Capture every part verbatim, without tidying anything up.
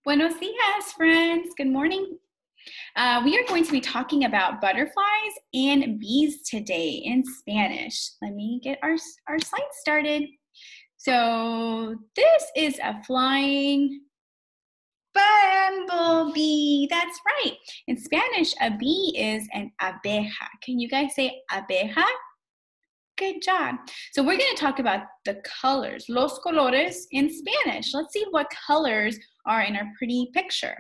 Buenos dias, friends. Good morning. Uh, we are going to be talking about butterflies and bees today in Spanish. Let me get our, our slides started. So this is a flying bumblebee. That's right. In Spanish, a bee is an abeja. Can you guys say abeja? Good job. So we're going to talk about the colors, los colores in Spanish. Let's see what colors are in our pretty picture.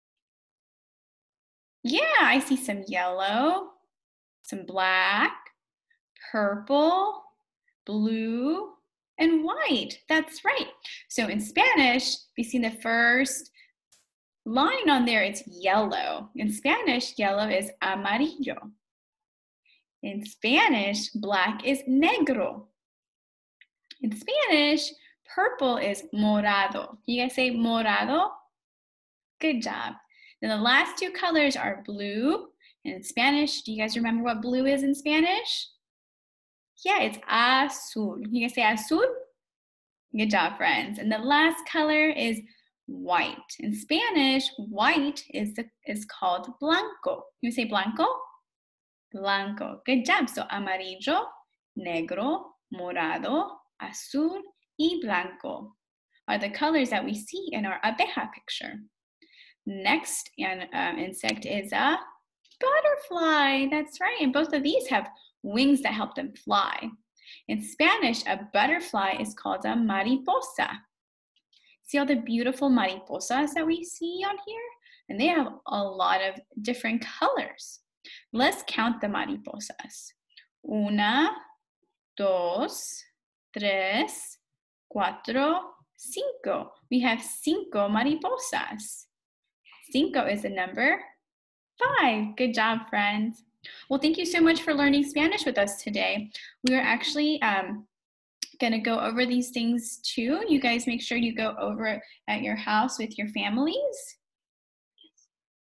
Yeah, I see some yellow, some black, purple, blue, and white. That's right. So in Spanish, we see the first line on there, it's yellow. In Spanish, yellow is amarillo. In Spanish, black is negro. In Spanish, purple is morado. You guys say morado? Good job. Then the last two colors are blue. And in Spanish, do you guys remember what blue is in Spanish? Yeah, it's azul. You guys say azul? Good job, friends. And the last color is white. In Spanish, white is, the, is called blanco. You say blanco? Blanco. Good job. So amarillo, negro, morado, azul, y blanco are the colors that we see in our abeja picture. Next um, insect is a butterfly. That's right. And both of these have wings that help them fly. In Spanish, a butterfly is called a mariposa. See all the beautiful mariposas that we see on here? And they have a lot of different colors. Let's count the mariposas. Una, dos, tres, cuatro, cinco. We have cinco mariposas. Cinco is the number five. Good job, friends. Well, thank you so much for learning Spanish with us today. We are actually um, going to go over these things too. You guys make sure you go over it at your house with your families.